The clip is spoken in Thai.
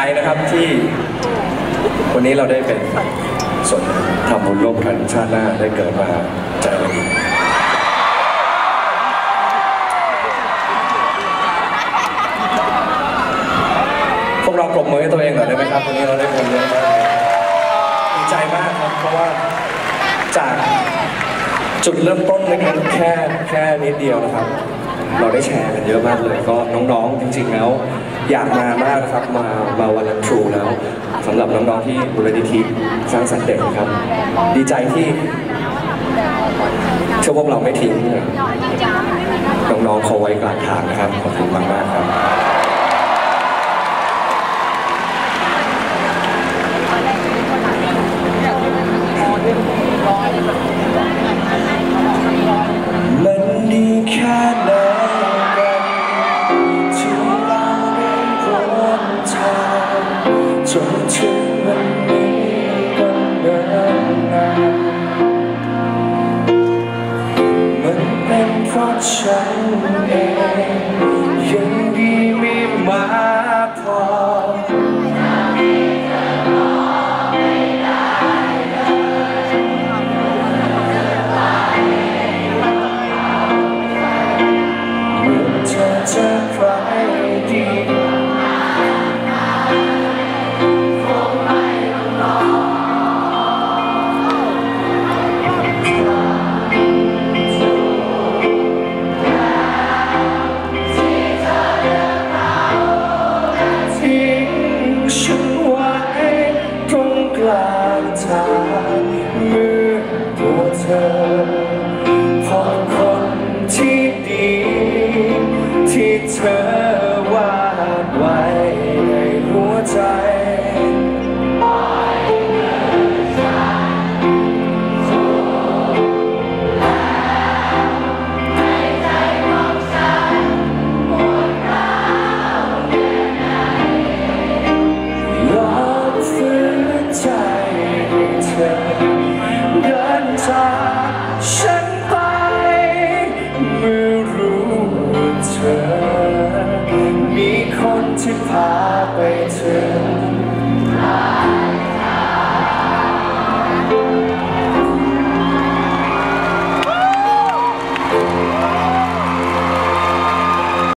นะครับที่วันนี้เราได้เป็นส่วนทำบุญร่วมกันชาติหน้าได้เกิดมาเจอกันพวกเราปรบมือให้ตัวเองหน่อยได้ไหมครับวันนี้เราได้บุญเยอะมากดีใจมากครับเพราะว่าจากจุดเริ่มต้นเล็กๆแค่นิดเดียวนะครับเราได้แชร์กันเยอะมากเลยก็น้องๆจริงๆแล้วอยากมามากนะครับมาวันละทรูแล้วสำหรับน้องๆที่มูลนิธิสร้างสรรค์เด็กนะครับดีใจที่พวกเราไม่ทิ้งน้องๆเขาไว้กลางทางนะครับขอบคุณมากๆครับมันดีแค่ไหนกันที่เราได้ร่วมทางจนถึงวันนี้ก็เนิ่นนานมันเป็นเพราะฉันเองยังดีไม่มา